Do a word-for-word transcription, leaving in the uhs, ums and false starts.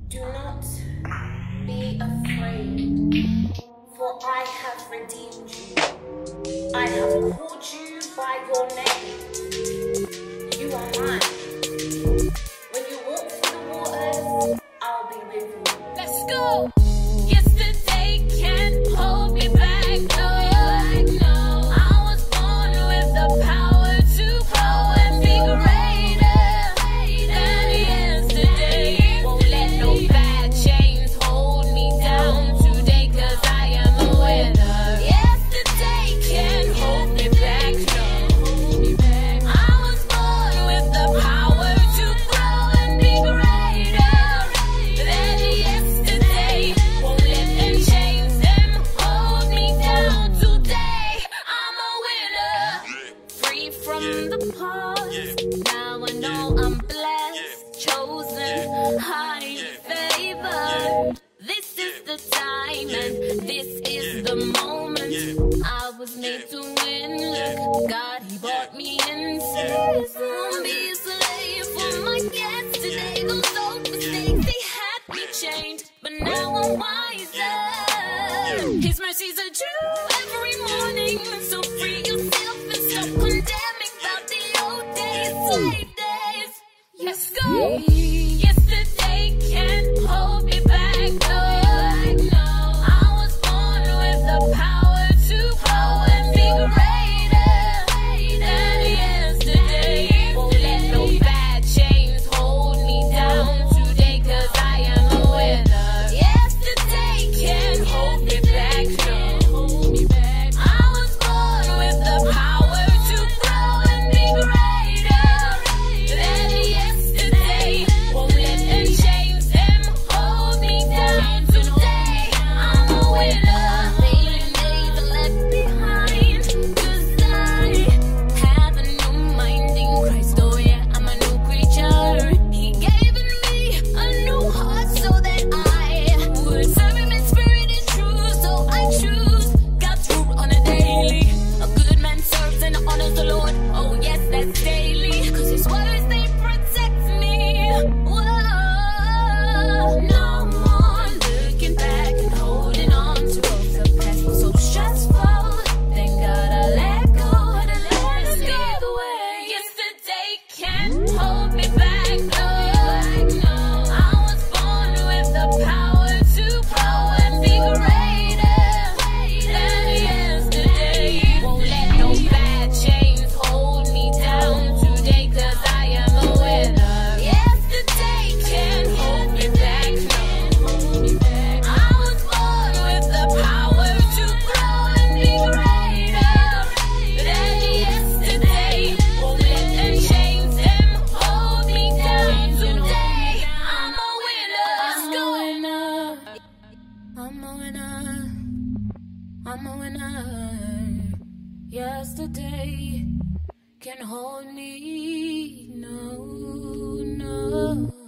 Do not be afraid, for I have redeemed you. I have called you by your name. You are mine. When you walk through the waters, I'll be with you. Let's go! Yesterday can't hold me back, no, no. I was born with the power to grow and be greater than yesterday. Won't let no bad chains hold me down today, cause I am a winner. Yesterday can't hold me back, no. I was born with the power to grow and be greater than yesterday. Won't let them chains them hold me down today. I'm a winner. Free from the past. Now I know I'm blessed, chosen, highly favored. This is the time and this is the moment. I was made to win. Look, God, He brought me in. Won't be a slave for my yesterday. Those old mistakes, they had me chained, but now I'm wiser. His mercies are due every morning, so free yourself and stop condemning about the old days, slave days. Let's go. Yesterday can't hold me back, no, no. I was born with the power to grow and be greater than yesterday. Won't let no bad chains hold me down today, cause I am a winner. Yesterday can't hold me back, no. I was born with the power to grow and be greater than yesterday. Won't let them chains them hold me down today. I'm a winner. Failing days are left behind, cause I have a new mind in Christ. Oh yeah, I'm a new creature. He gave me a new heart so that I would serve Him in spirit and truth. So I choose God's rule on a daily. A good man serves and honors the Lord. Oh yes, that's daily, cause His words, they protect me. Whoa. No more looking back and holding on to both the past was so stressful. Thank God I let go and I let it slip away. Yesterday can't hold me back, no, no. I was born with the power to grow and be greater than yesterday. Won't let no bad chains hold me down today, cause I am a winner. Yesterday can't hold me back, no. I was born with the power to grow and be greater than yesterday. Won't let them chains them hold me down today. I'm a winner. I'm a winner. I'm a winner. Yesterday can hold me, no, no.